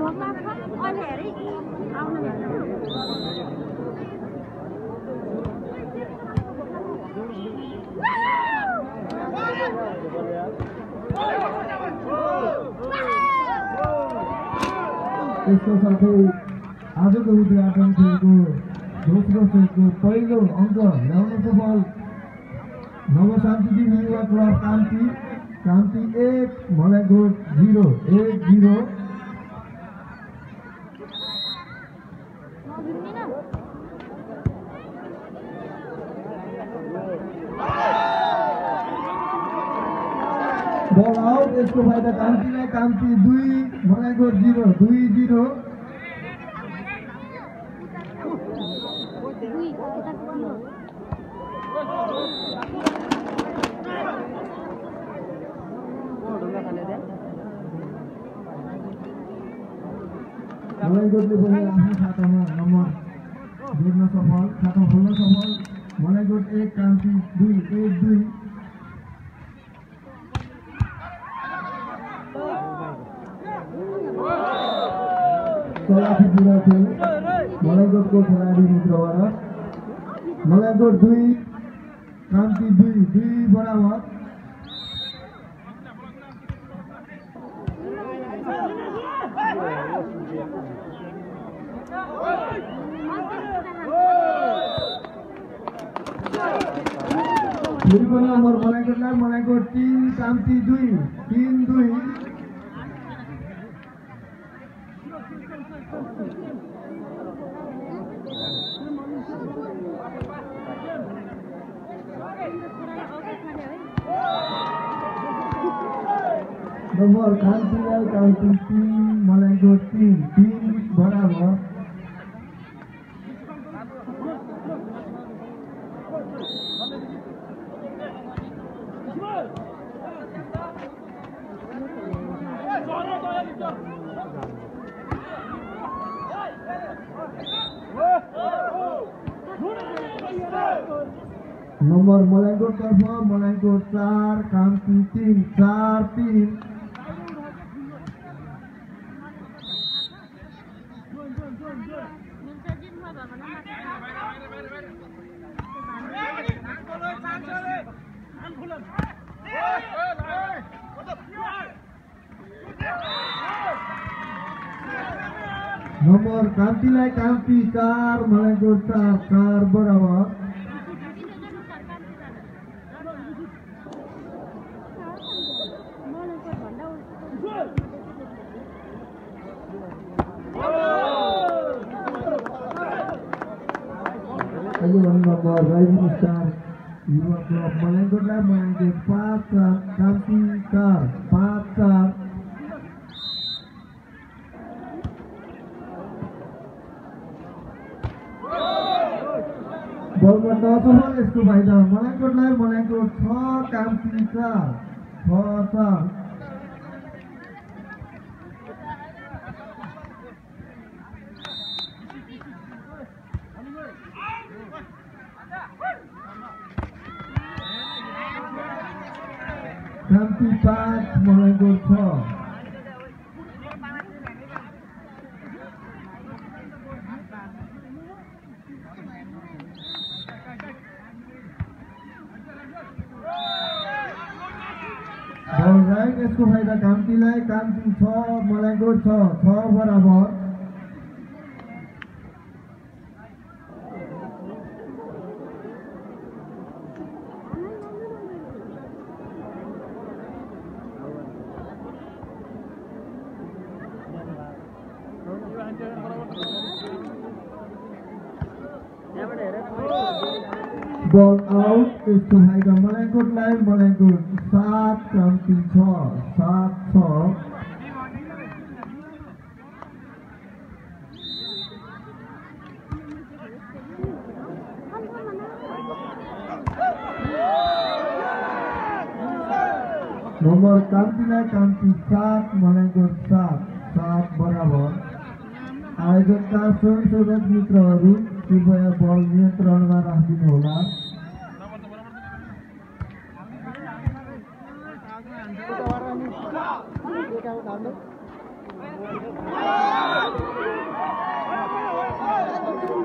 यसको साथै आजको उद्घाटन खेलको दोस्रो सेटको पहिलो अङ्क ल्याउन सफल नवशान्ति युवा क्लब कान्ति 1 मलाइकोट 0 1-0। बल आउट। यसको फाइदा कान्तिलाई। कान्ति 2 मलाइकोट 0 2-0। मलाइकोटले पनि आफ्नो खातामा नम्बर जोड्न सफल, खाता खोल्न सफल। मलाइकोट 1 कान्ति 2 1-2। सलाफी पुरा खेल मलाइकोटको खेलाडी मित्रबाट। मलाइकोट 2 कान्ति 2 बराबर। फेरि पनि नम्बर मलाइकोटलाई। मलाइकोट 3 कान्ति 2 3-2। नम्बर कान्तिलाई। कान्ति 3 मलाइकोट 3 बराबर। नम्बर मलाइकोट तर्फ मलाइकोट 4 कान्ति 3 4-3। नम्बर कान्तिलाई। कान्ति 4 मलाइकोट 4 बराबर। नम्बर राइजिङ स्टार युवा क्लब मलाइकोटलाई। मलाइकोट 5-4 कान्ति 4 5-4। बलमा नसफल। यसको फाइदा मलाइकोटलाई। मलाइकोट 6 कान्ति 4 6-4। कान्ति 5 मलाइकोट 6। बल राइट। यसको फाइदा कान्तिलाई। कान्ति 6 मलाइकोट 6 बराबर। Ball out. यसको फाइदा मलाइकोटलाई। मलाइकोट 7 कान्ति 6 7-6। नम्बर कान्तिलाई। कान्ति 7 मलाइकोट 7 बराबर। आयोजकका स्वयंसेवक मित्रहरू कृपया बल नियन्त्रणमा राखिदिनुहोला। Halo.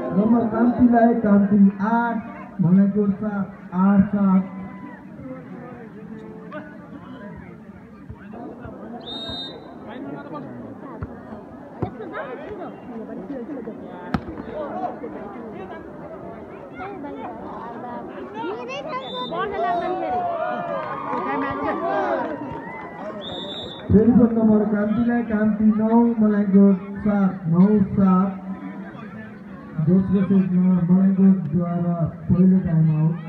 नम्बर कान्तिलाई Kanti 8 Malaikot 7 8-7 telephone number कान्तिलाई कान्ति 9 मलाई कोड 7 9-7 दोस्रो सेटमा मलाई कोडद्वारा पहिलो time out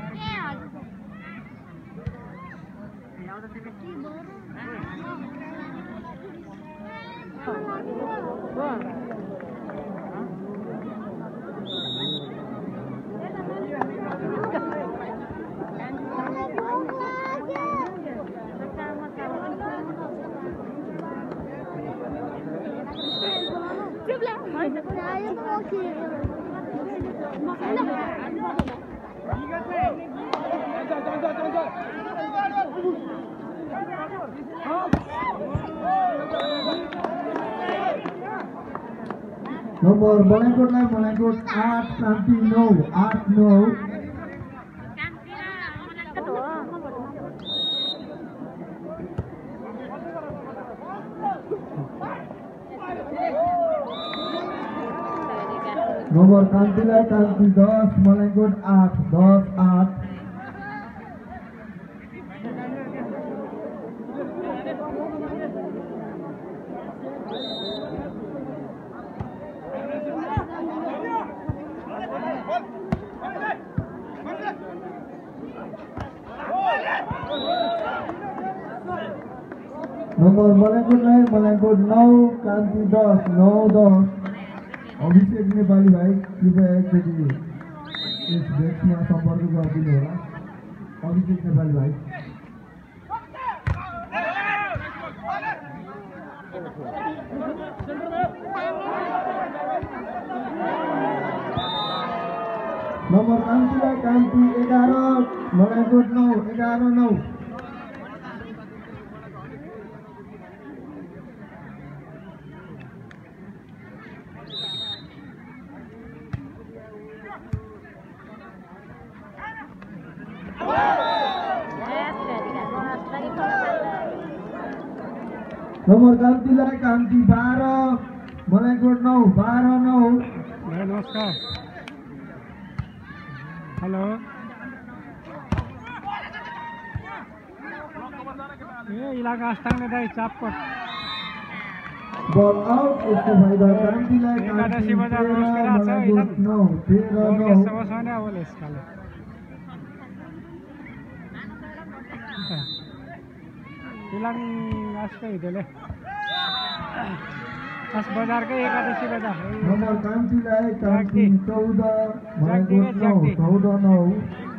number Malaikot 8 Kanti 9 8-9 number कान्तिलाई Kanti 10 Malaikot 8 10-8 number Malaikot 9 Kanti 10 9-10 Abhishek Nepali भाइ कृपया एकचोटि यस डेस्कमा सम्पर्क गरिदिनु होला अभिषेक नेपाली भाइ नम्बर कान्तिलाई कान्ति 11 मलाई कोड 9 11-9 नम्बर कान्तिलाई कान्ति 12 मलाई कोड 9 12-9 नमस्कार हेलो ए इलाका अस्ताङ दाइ चापट बल आउट यसको फाइदा कान्तिलाई एकादशी बजार रोज मलाई कोड 9 13-9 समस्या आवल यसकाले इलाङ आजकै हिँडेले आस बजारकै एकादशी बजार नम्बर कान्तिलाई कान्ति 14 मलाई कोड 9 14-9